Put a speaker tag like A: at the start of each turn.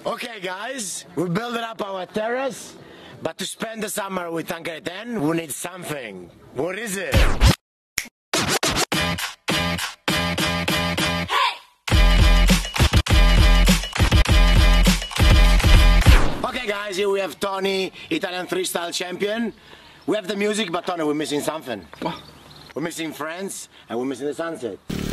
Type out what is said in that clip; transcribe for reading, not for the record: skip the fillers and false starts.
A: Okay guys, we're building up our terrace, but to spend the summer with Tanker 10, we need something. What is it? Okay guys, here we have Tony, Italian freestyle champion. We have the music, but Tony, we're missing something.
B: What?
A: We're missing friends, and we're missing the sunset.